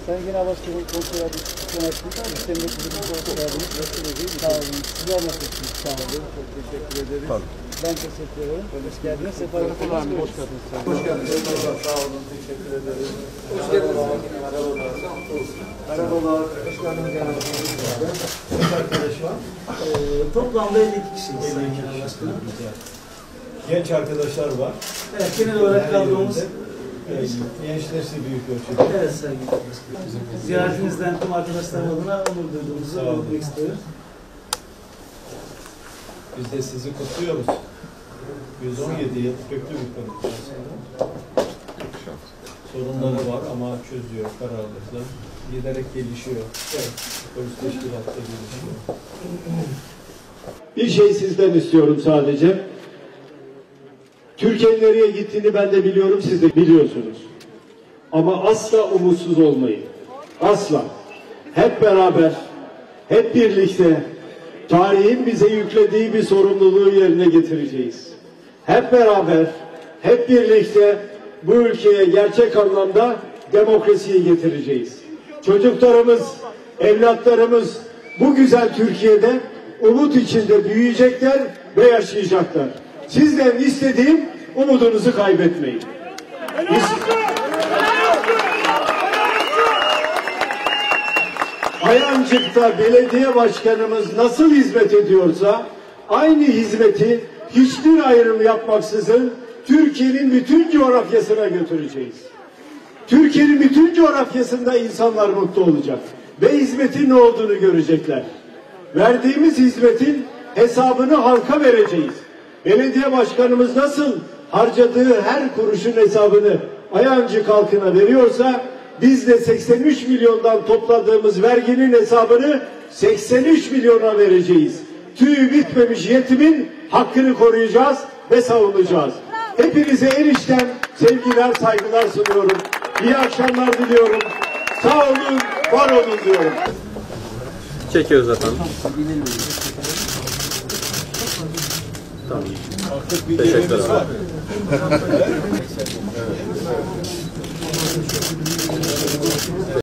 Sayın Genel Başkanım, Kontrol Yardımcısı, Sistemde Kurulu Kontrol Yardımcısı. Sağ olun. Sizler nasılsınız? Sağ olun. Çok teşekkür ederim. Tabii. Ben teşekkür ederim. Hoş geldiniz. Sefa geldiniz. Hoş geldiniz. Hoş geldiniz. Sağ olun. Teşekkür ederim. Hoş geldiniz. Merhabalar. Merhabalar. Hoş geldiniz. Kaç arkadaş var? Toplamda 52 kişiyiz Sayın Genel Başkanım. Genç arkadaşlar var. Evet, genel olarak kadromuz Gençleşti büyük ölçüde. evet Sayın Genel Başkanım. Ziyaretinizden tüm arkadaşlarım adına onur duyduğumuzu belirtmek istiyorum. Biz de sizi kutluyoruz. 117 yıl köklü bir konuda. Sorunları var ama çözüyor kararlılıkla. Giderek gelişiyor. Evet. Polis teşkilatı gelişiyor. Bir şey sizden istiyorum sadece. Türkiye'nin nereye gittiğini ben de biliyorum, siz de biliyorsunuz. Ama asla umutsuz olmayın. Asla. Hep beraber, hep birlikte tarihin bize yüklediği bir sorumluluğu yerine getireceğiz. Hep beraber, hep birlikte bu ülkeye gerçek anlamda demokrasiyi getireceğiz. Çocuklarımız, evlatlarımız bu güzel Türkiye'de umut içinde büyüyecekler ve yaşayacaklar. Sizden istediğim umudunuzu kaybetmeyin. Ayancık'ta belediye başkanımız nasıl hizmet ediyorsa aynı hizmeti hiçbir ayrım yapmaksızın Türkiye'nin bütün coğrafyasına götüreceğiz. Türkiye'nin bütün coğrafyasında insanlar mutlu olacak ve hizmetin ne olduğunu görecekler. Verdiğimiz hizmetin hesabını halka vereceğiz. Belediye başkanımız nasıl harcadığı her kuruşun hesabını Ayancık halkına veriyorsa biz de 83 milyondan topladığımız verginin hesabını 83 milyona vereceğiz. Tüyü bitmemiş yetimin hakkını koruyacağız ve savunacağız. Hepinize en içten sevgiler, saygılar sunuyorum. İyi akşamlar diliyorum. Sağ olun, var olun diyorum. Çekiyoruz efendim. Tamam. Teşekkür ederim.